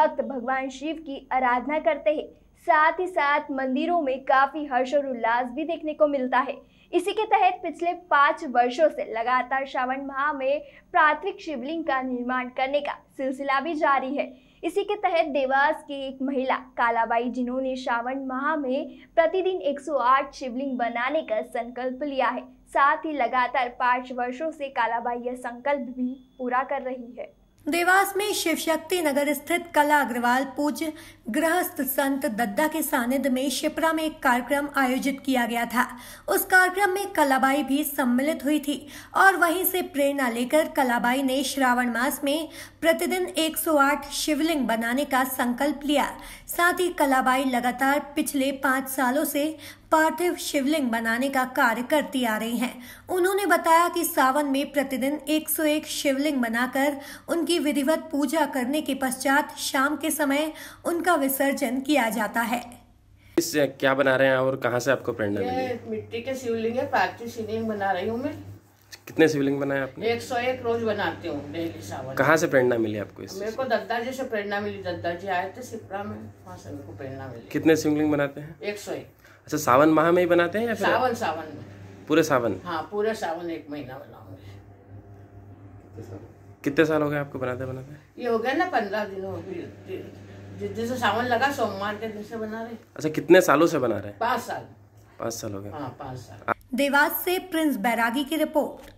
भक्त भगवान शिव की आराधना करते हैं। साथ ही साथ मंदिरों में काफी हर्ष और उल्लास भी देखने को मिलता है। इसी के तहत पिछले 5 वर्षों से लगातार श्रावण माह में प्राथमिक शिवलिंग का निर्माण करने का सिलसिला भी जारी है। इसी के तहत देवास की एक महिला कालाबाई, जिन्होंने श्रावण माह में प्रतिदिन 108 शिवलिंग बनाने का संकल्प लिया है, साथ ही लगातार 5 वर्षों से कालाबाई यह संकल्प भी पूरा कर रही है। देवास में शिव शक्ति नगर स्थित कला अग्रवाल पूज्य गृहस्थ संत दद्दा के सानिध्य में शिप्रा में एक कार्यक्रम आयोजित किया गया था। उस कार्यक्रम में कलाबाई भी सम्मिलित हुई थी और वहीं से प्रेरणा लेकर कलाबाई ने श्रावण मास में प्रतिदिन 108 शिवलिंग बनाने का संकल्प लिया। साथ ही कलाबाई लगातार पिछले 5 सालों से पार्थिव शिवलिंग बनाने का कार्य करती आ रही हैं। उन्होंने बताया कि सावन में प्रतिदिन 101 शिवलिंग बनाकर उनकी विधिवत पूजा करने के पश्चात शाम के समय उनका विसर्जन किया जाता है। इससे क्या बना रहे हैं और कहां से आपको प्रेरणा मिली? मिट्टी के शिवलिंग है, पार्थिव शिवलिंग बना रही हूँ मैं। कितने शिवलिंग बनाए आपने? 101 रोज बनाती हूँ डेली सावन। कहाँ से प्रेरणा मिली आपको इससे? मेरे को दद्दा जी से प्रेरणा मिली। दद्दा जी आए थे शिप्रा में, वहाँ से मेरे को प्रेरणा मिली। कितने शिवलिंग बनाते हैं? 101। अच्छा, सावन माह में ही बनाते हैं या फिर सावन में? पूरे सावन। हाँ, पूरे सावन 1 महीना बनाऊंगी। कितने साल हो गए आपको बनाते बनाते? ये हो गया ना 15 दिन हो गए। जिस दिन से सावन लगा सोमवार के दिन से बना रहे। अच्छा, कितने सालों से बना रहे हैं? 5 साल। 5 साल हो गए। हाँ, 5 साल। देवास से प्रिंस बैरागी की रिपोर्ट।